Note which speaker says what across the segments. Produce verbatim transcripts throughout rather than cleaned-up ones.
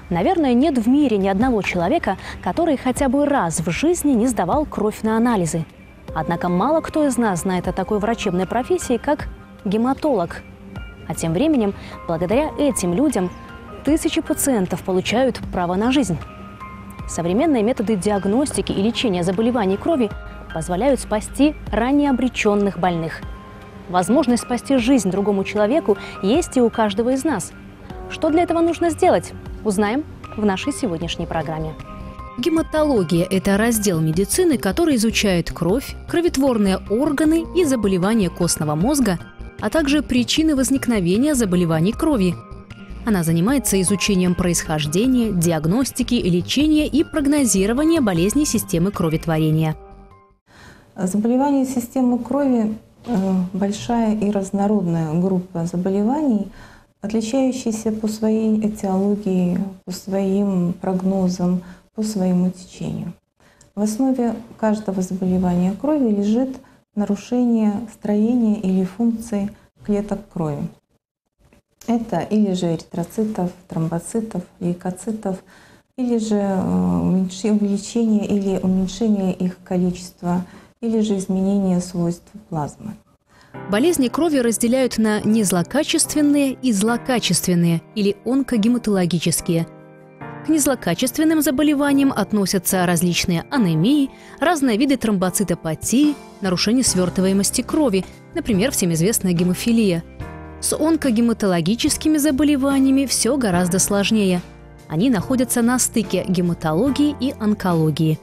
Speaker 1: Наверное, нет в мире ни одного человека, который хотя бы раз в жизни не сдавал кровь на анализы. Однако мало кто из нас знает о такой врачебной профессии, как гематолог. А тем временем, благодаря этим людям, тысячи пациентов получают право на жизнь. Современные методы диагностики и лечения заболеваний крови позволяют спасти ранее обреченных больных. Возможность спасти жизнь другому человеку есть и у каждого из нас. Что для этого нужно сделать? Узнаем в нашей сегодняшней программе. Гематология – это раздел медицины, который изучает кровь, кроветворные органы и заболевания костного мозга, а также причины возникновения заболеваний крови. Она занимается изучением происхождения, диагностики, лечения и прогнозирования болезней системы кроветворения.
Speaker 2: Заболевания системы крови – большая и разнородная группа заболеваний, отличающиеся по своей этиологии, по своим прогнозам, по своему течению. В основе каждого заболевания крови лежит нарушение строения или функции клеток крови. Это или же эритроцитов, тромбоцитов, лейкоцитов, или же увеличение или уменьшение их количества, или же изменение свойств плазмы.
Speaker 1: Болезни крови разделяют на незлокачественные и злокачественные или онкогематологические. К незлокачественным заболеваниям относятся различные анемии, разные виды тромбоцитопатии, нарушение свертываемости крови, например, всем известная гемофилия. С онкогематологическими заболеваниями все гораздо сложнее. Они находятся на стыке гематологии и онкологии.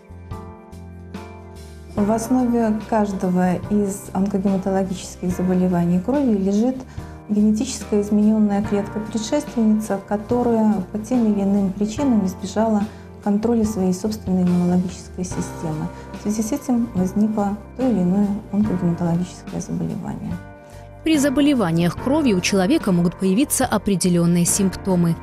Speaker 2: В основе каждого из онкогематологических заболеваний крови лежит генетически измененная клетка-предшественница, которая по тем или иным причинам избежала контроля своей собственной иммунологической системы. В связи с этим возникло то или иное онкогематологическое заболевание.
Speaker 1: При заболеваниях крови у человека могут появиться определенные симптомы.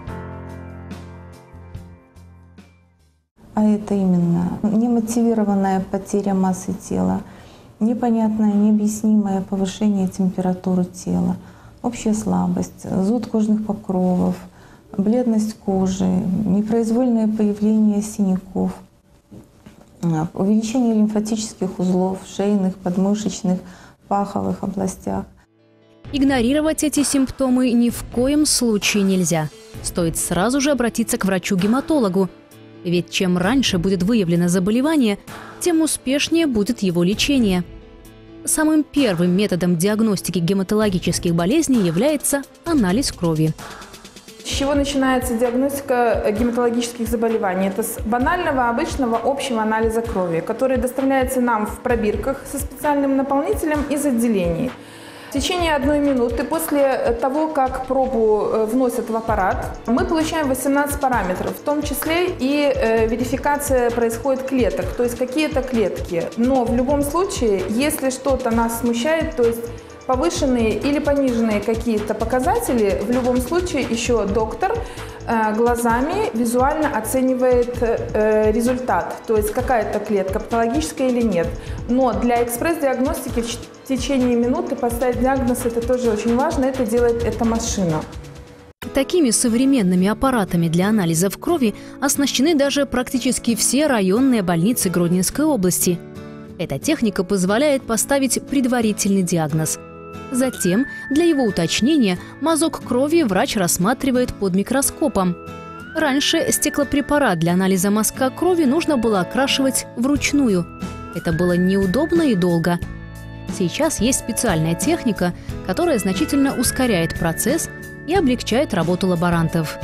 Speaker 2: А это именно немотивированная потеря массы тела, непонятное, необъяснимое повышение температуры тела, общая слабость, зуд кожных покровов, бледность кожи, непроизвольное появление синяков, увеличение лимфатических узлов в шейных, подмышечных, паховых областях.
Speaker 1: Игнорировать эти симптомы ни в коем случае нельзя. Стоит сразу же обратиться к врачу-гематологу. Ведь чем раньше будет выявлено заболевание, тем успешнее будет его лечение. Самым первым методом диагностики гематологических болезней является анализ крови.
Speaker 3: С чего начинается диагностика гематологических заболеваний? Это с банального, обычного, общего анализа крови, который доставляется нам в пробирках со специальным наполнителем из отделений. В течение одной минуты после того, как пробу вносят в аппарат, мы получаем восемнадцать параметров, в том числе и э, верификация происходит клеток, то есть какие-то клетки. Но в любом случае, если что-то нас смущает, то есть повышенные или пониженные какие-то показатели, в любом случае еще доктор э, глазами визуально оценивает э, результат, то есть какая-то клетка, патологическая или нет. Но для экспресс-диагностики в течение минуты поставить диагноз – это тоже очень важно, это делает эта машина.
Speaker 1: Такими современными аппаратами для анализов крови оснащены даже практически все районные больницы Гродненской области. Эта техника позволяет поставить предварительный диагноз. Затем, для его уточнения, мазок крови врач рассматривает под микроскопом. Раньше стеклопрепарат для анализа мазка крови нужно было окрашивать вручную. Это было неудобно и долго. Сейчас есть специальная техника, которая значительно ускоряет процесс и облегчает работу лаборантов.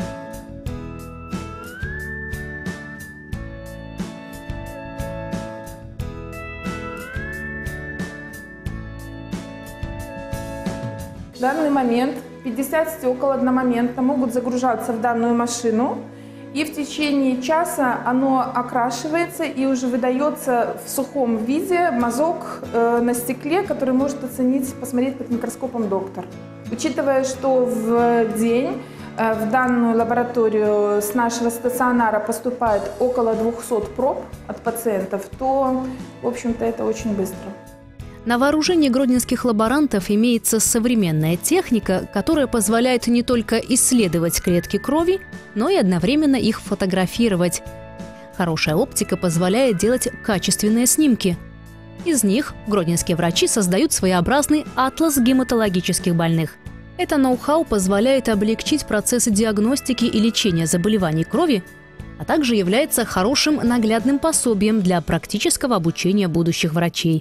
Speaker 3: В данный момент пятьдесят стекол одномоментно могут загружаться в данную машину, и в течение часа оно окрашивается и уже выдается в сухом виде мазок э, на стекле, который может оценить, посмотреть под микроскопом доктор. Учитывая, что в день э, в данную лабораторию с нашего стационара поступает около двухсот проб от пациентов, то, в общем-то, это очень быстро.
Speaker 1: На вооружении гродненских лаборантов имеется современная техника, которая позволяет не только исследовать клетки крови, но и одновременно их фотографировать. Хорошая оптика позволяет делать качественные снимки. Из них гродненские врачи создают своеобразный атлас гематологических больных. Это ноу-хау позволяет облегчить процессы диагностики и лечения заболеваний крови, а также является хорошим наглядным пособием для практического обучения будущих врачей.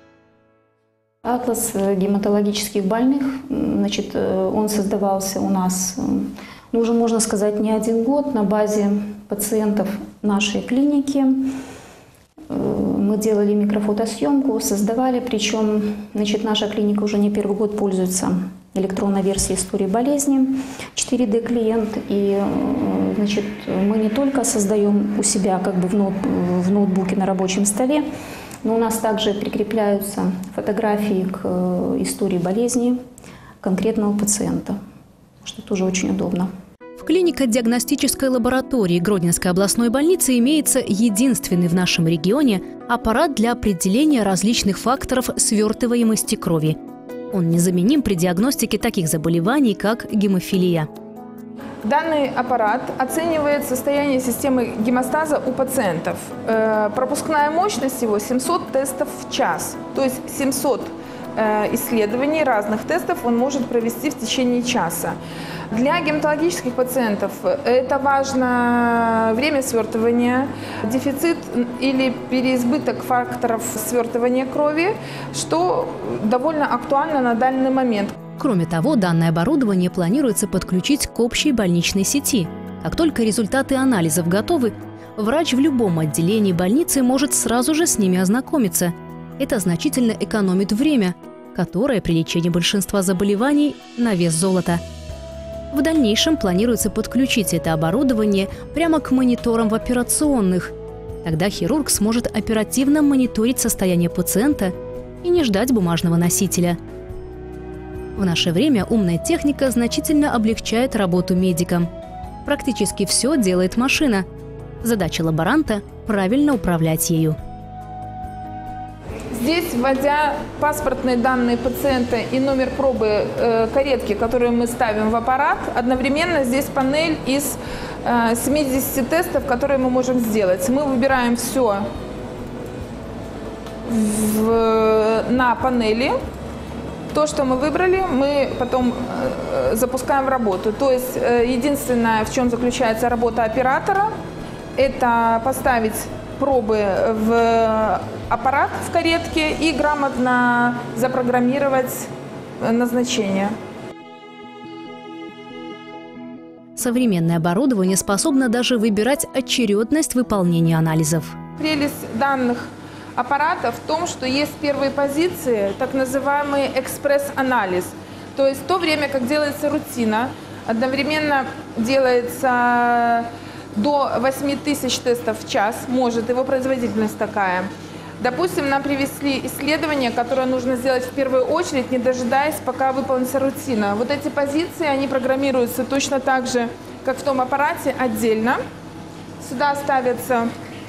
Speaker 4: Атлас гематологических больных, значит, он создавался у нас, ну, уже можно сказать, не один год на базе пациентов нашей клиники. Мы делали микрофотосъемку, создавали, причем, значит, наша клиника уже не первый год пользуется электронной версией истории болезни, четыре дэ клиент, и, значит, мы не только создаем у себя как бы в, ноут, в ноутбуке на рабочем столе, но у нас также прикрепляются фотографии к истории болезни конкретного пациента, что тоже очень удобно.
Speaker 1: В клинико-диагностической лаборатории Гродненской областной больницы имеется единственный в нашем регионе аппарат для определения различных факторов свертываемости крови. Он незаменим при диагностике таких заболеваний, как гемофилия.
Speaker 3: Данный аппарат оценивает состояние системы гемостаза у пациентов. Пропускная мощность его семьсот тестов в час, то есть семьсот исследований разных тестов он может провести в течение часа. Для гематологических пациентов это важно время свертывания, дефицит или переизбыток факторов свертывания крови, что довольно актуально на данный момент.
Speaker 1: Кроме того, данное оборудование планируется подключить к общей больничной сети. Как только результаты анализов готовы, врач в любом отделении больницы может сразу же с ними ознакомиться. Это значительно экономит время, которое при лечении большинства заболеваний на вес золота. В дальнейшем планируется подключить это оборудование прямо к мониторам в операционных. Тогда хирург сможет оперативно мониторить состояние пациента и не ждать бумажного носителя. В наше время умная техника значительно облегчает работу медикам. Практически все делает машина. Задача лаборанта – правильно управлять ею.
Speaker 3: Здесь, вводя паспортные данные пациента и номер пробы э, каретки, которую мы ставим в аппарат, одновременно здесь панель из э, семидесяти тестов, которые мы можем сделать. Мы выбираем все в, на панели. То, что мы выбрали, мы потом э, запускаем в работу. То есть э, единственное, в чем заключается работа оператора, это поставить пробы в аппарат в каретке и грамотно запрограммировать назначение.
Speaker 1: Современное оборудование способно даже выбирать очередность выполнения анализов.
Speaker 3: Прелесть данных аппарата в том, что есть первые позиции, так называемый экспресс-анализ. То есть в то время, как делается рутина, одновременно делается до восьми тысяч тестов в час, может, его производительность такая. Допустим, нам привезли исследование, которое нужно сделать в первую очередь, не дожидаясь, пока выполнится рутина. Вот эти позиции, они программируются точно так же, как в том аппарате, отдельно. Сюда ставится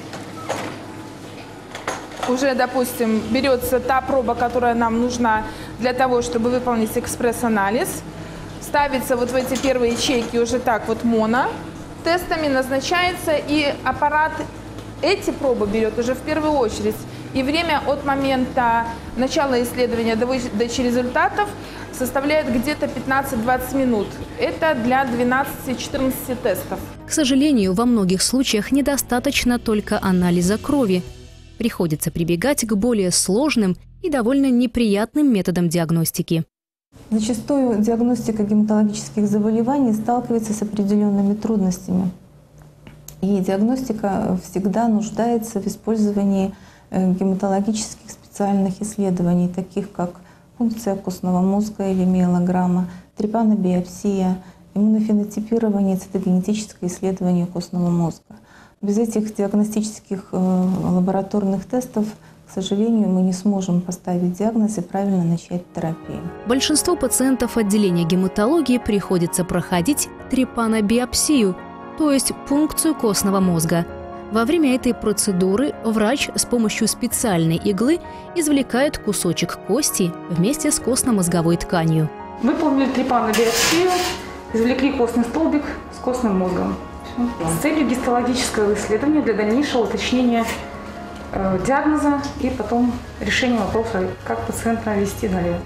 Speaker 3: уже, допустим, берется та проба, которая нам нужна для того, чтобы выполнить экспресс-анализ. Ставится вот в эти первые ячейки уже так вот моно. Тестами назначается, и аппарат эти пробы берет уже в первую очередь. И время от момента начала исследования до выдачи результатов составляет где-то пятнадцать-двадцать минут. Это для двенадцати-четырнадцати тестов.
Speaker 1: К сожалению, во многих случаях недостаточно только анализа крови. Приходится прибегать к более сложным и довольно неприятным методам диагностики.
Speaker 2: Зачастую диагностика гематологических заболеваний сталкивается с определенными трудностями. И диагностика всегда нуждается в использовании гематологических специальных исследований, таких как функция костного мозга или миелограмма, трепанобиопсия, иммунофенотипирование, цитогенетическое исследование костного мозга. Без этих диагностических лабораторных тестов, к сожалению, мы не сможем поставить диагноз и правильно начать терапию.
Speaker 1: Большинству пациентов отделения гематологии приходится проходить трепанобиопсию, то есть пункцию костного мозга. Во время этой процедуры врач с помощью специальной иглы извлекает кусочек кости вместе с костно-мозговой тканью.
Speaker 5: Выполнили трепанную биопсию, извлекли костный столбик с костным мозгом. С целью гистологического исследования для дальнейшего уточнения э, диагноза и потом решения вопроса, как пациента вести далее.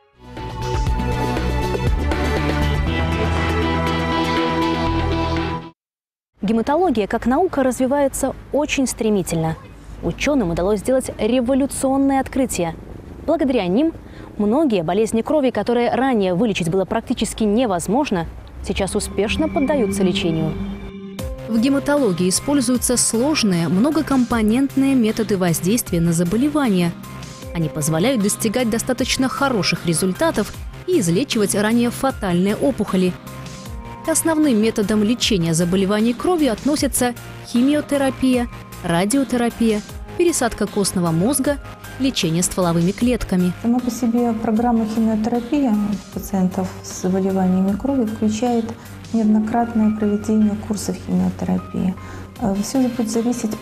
Speaker 1: Гематология как наука развивается очень стремительно. Ученым удалось сделать революционные открытия. Благодаря ним многие болезни крови, которые ранее вылечить было практически невозможно, сейчас успешно поддаются лечению. В гематологии используются сложные, многокомпонентные методы воздействия на заболевания. Они позволяют достигать достаточно хороших результатов и излечивать ранее фатальные опухоли. К основным методам лечения заболеваний крови относятся химиотерапия, радиотерапия, пересадка костного мозга, лечение стволовыми клетками.
Speaker 2: Сама по себе программа химиотерапии пациентов с заболеваниями крови включает неоднократное проведение курсов химиотерапии. Все будет зависеть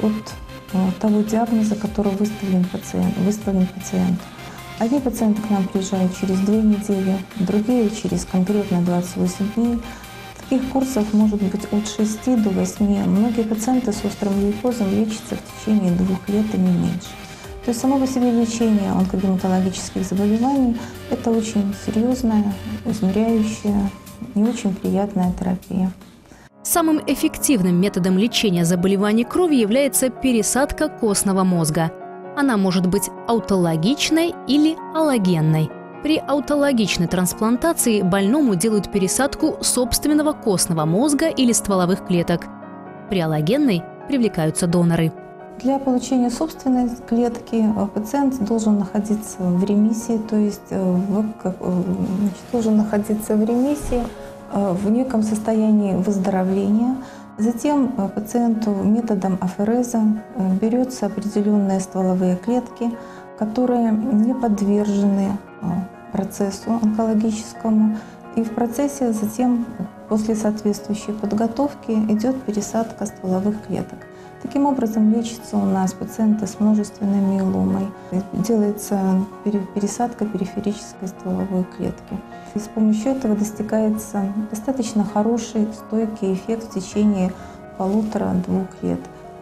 Speaker 2: от того диагноза, который выставлен, пациент, выставлен пациенту. Одни пациенты к нам приезжают через две недели, другие через конкретно двадцать восемь дней. Таких курсов может быть от шести до восьми. Многие пациенты с острым лейкозом лечатся в течение двух лет и не меньше. То есть само по себе лечение онкогематологических заболеваний – это очень серьезная, измеряющая, не очень приятная терапия.
Speaker 1: Самым эффективным методом лечения заболеваний крови является пересадка костного мозга. Она может быть аутологичной или аллогенной. При аутологичной трансплантации больному делают пересадку собственного костного мозга или стволовых клеток. При аллогенной привлекаются доноры.
Speaker 2: Для получения собственной клетки пациент должен находиться в ремиссии, то есть в, значит, должен находиться в ремиссии, в неком состоянии выздоровления. Затем пациенту методом афереза берется определенные стволовые клетки, которые не подвержены процессу онкологическому. И в процессе затем, после соответствующей подготовки, идет пересадка стволовых клеток. Таким образом, лечится у нас пациенты с множественной миеломой. Делается пересадка периферической стволовой клетки. И с помощью этого достигается достаточно хороший, стойкий эффект в течение полутора-двух лет.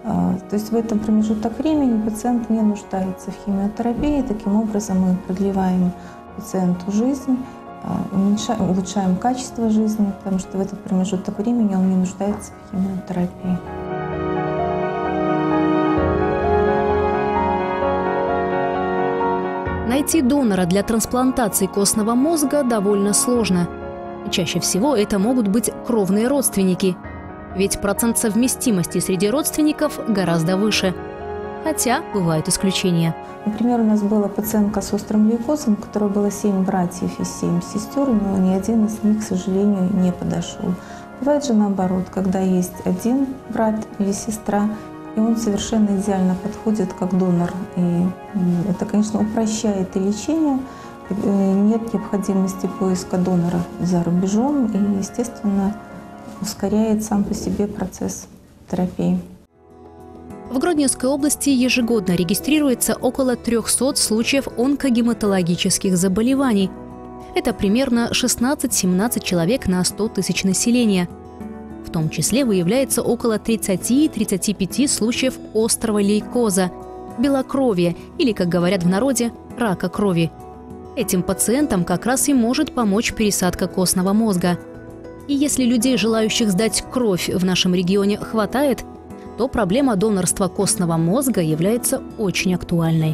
Speaker 2: То есть в этом промежуток времени пациент не нуждается в химиотерапии. Таким образом, мы продлеваем пациенту жизнь, уменьшаем, улучшаем качество жизни, потому что в этот промежуток времени он не нуждается в химиотерапии.
Speaker 1: Найти донора для трансплантации костного мозга довольно сложно. Чаще всего это могут быть кровные родственники. Ведь процент совместимости среди родственников гораздо выше. Хотя бывают исключения.
Speaker 2: Например, у нас была пациентка с острым лейкозом, у которой было семь братьев и семь сестер, но ни один из них, к сожалению, не подошел. Бывает же наоборот, когда есть один брат или сестра, и он совершенно идеально подходит как донор. И это, конечно, упрощает и лечение. Нет необходимости поиска донора за рубежом и, естественно, ускоряет сам по себе процесс терапии.
Speaker 1: В Гродненской области ежегодно регистрируется около трёхсот случаев онкогематологических заболеваний. Это примерно шестнадцать-семнадцать человек на сто тысяч населения. В том числе выявляется около тридцати-тридцати пяти случаев острого лейкоза, белокровия или, как говорят в народе, рака крови. Этим пациентам как раз и может помочь пересадка костного мозга. И если людей, желающих сдать кровь, в нашем регионе хватает, то проблема донорства костного мозга является очень актуальной.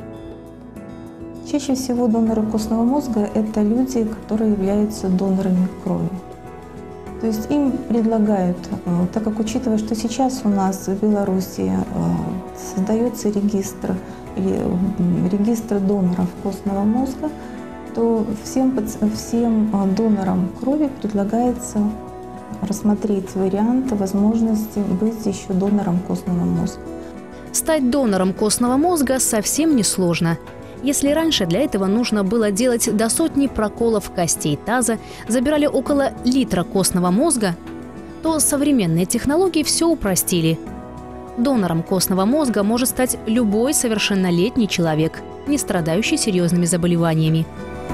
Speaker 2: Чаще всего доноры костного мозга – это люди, которые являются донорами крови. То есть им предлагают, так как учитывая, что сейчас у нас в Беларуси создается регистр, или регистр доноров костного мозга, то всем, всем донорам крови предлагается рассмотреть варианты возможности быть еще донором костного мозга.
Speaker 1: Стать донором костного мозга совсем несложно. Если раньше для этого нужно было делать до сотни проколов костей таза, забирали около литра костного мозга, то современные технологии все упростили. Донором костного мозга может стать любой совершеннолетний человек, не страдающий серьезными заболеваниями.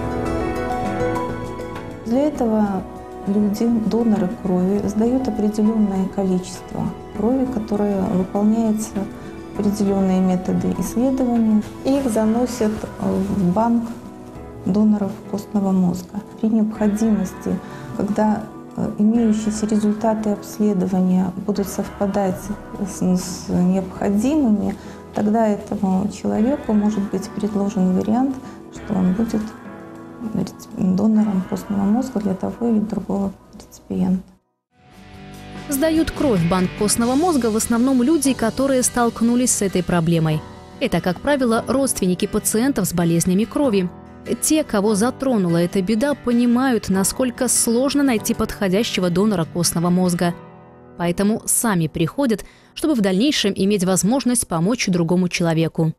Speaker 2: Для этого люди, доноры крови, сдают определенное количество крови, которое выполняется определенные методы исследования, и их заносят в банк доноров костного мозга. При необходимости, когда имеющиеся результаты обследования будут совпадать с, с необходимыми, тогда этому человеку может быть предложен вариант, что он будет донором костного мозга для того или другого реципиента.
Speaker 1: Сдают кровь в банк костного мозга в основном люди, которые столкнулись с этой проблемой. Это, как правило, родственники пациентов с болезнями крови. Те, кого затронула эта беда, понимают, насколько сложно найти подходящего донора костного мозга. Поэтому сами приходят, чтобы в дальнейшем иметь возможность помочь другому человеку.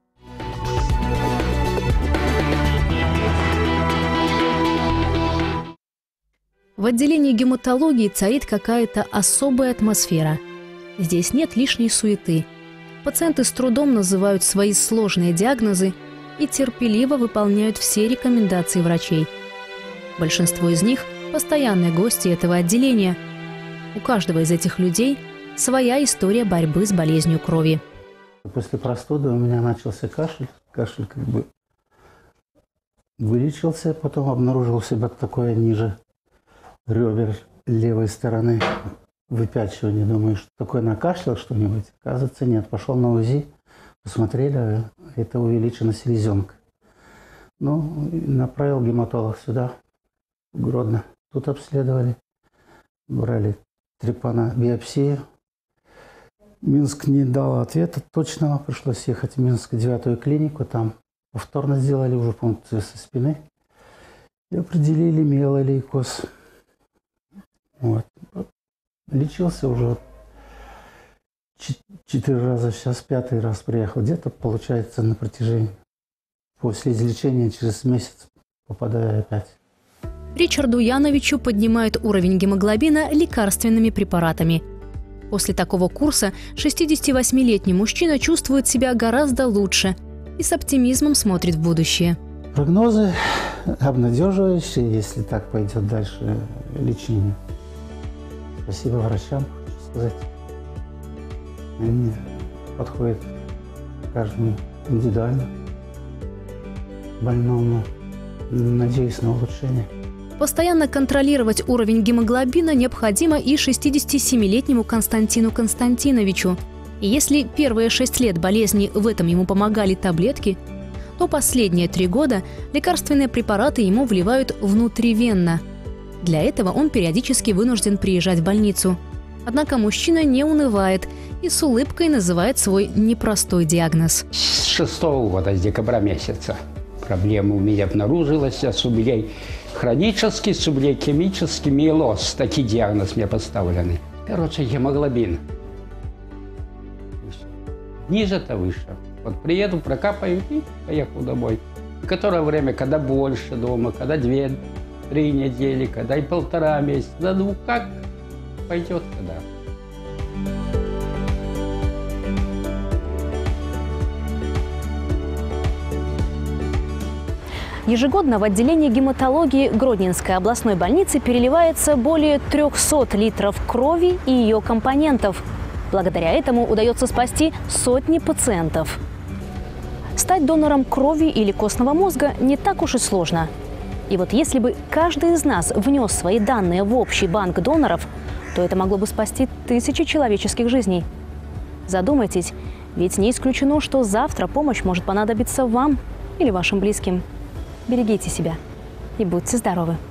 Speaker 1: В отделении гематологии царит какая-то особая атмосфера. Здесь нет лишней суеты. Пациенты с трудом называют свои сложные диагнозы и терпеливо выполняют все рекомендации врачей. Большинство из них – постоянные гости этого отделения. У каждого из этих людей своя история борьбы с болезнью крови.
Speaker 6: После простуды у меня начался кашель. Кашель как бы вылечился, потом обнаружил у себя такое ниже ребер левой стороны выпячивание. Думаю, что такое, накашлял что-нибудь. Оказывается, нет. Пошел на УЗИ, посмотрели, это увеличена селезенка. Ну, направил гематолог сюда, в Гродно. Тут обследовали, брали трепанобиопсию. Минск не дал ответа точного, пришлось ехать в Минск, девятую клинику, там повторно сделали уже пункцию со спины и определили миелолейкоз. Вот. Лечился уже четыре раза, сейчас пятый раз приехал. Где-то, получается, на протяжении, после излечения, через месяц попадаю опять.
Speaker 1: Ричарду Яновичу поднимают уровень гемоглобина лекарственными препаратами. После такого курса шестидесятивосьмилетний мужчина чувствует себя гораздо лучше и с оптимизмом смотрит в будущее.
Speaker 6: Прогнозы обнадеживающие, если так пойдет дальше лечение. Спасибо врачам, хочу сказать. Они подходят каждому индивидуально, больному. Надеюсь на улучшение.
Speaker 1: Постоянно контролировать уровень гемоглобина необходимо и шестидесятисемилетнему Константину Константиновичу. И если первые шесть лет болезни в этом ему помогали таблетки, то последние три года лекарственные препараты ему вливают внутривенно. Для этого он периодически вынужден приезжать в больницу. Однако мужчина не унывает и с улыбкой называет свой непростой диагноз.
Speaker 7: С шестого года, с декабря месяца, проблема у меня обнаружилась, сублей хронический, сублейкемический миелоз. Такие диагноз мне поставлены. Короче, гемоглобин. Ниже-то выше. Вот приеду, прокапаю и поехал домой. Которое время, когда больше дома, когда две, три недели, когда и полтора месяца. Да ну как пойдет тогда.
Speaker 1: Ежегодно в отделении гематологии Гродненской областной больницы переливается более трёхсот литров крови и ее компонентов. Благодаря этому удается спасти сотни пациентов. Стать донором крови или костного мозга не так уж и сложно. И вот если бы каждый из нас внес свои данные в общий банк доноров, то это могло бы спасти тысячи человеческих жизней. Задумайтесь, ведь не исключено, что завтра помощь может понадобиться вам или вашим близким. Берегите себя и будьте здоровы!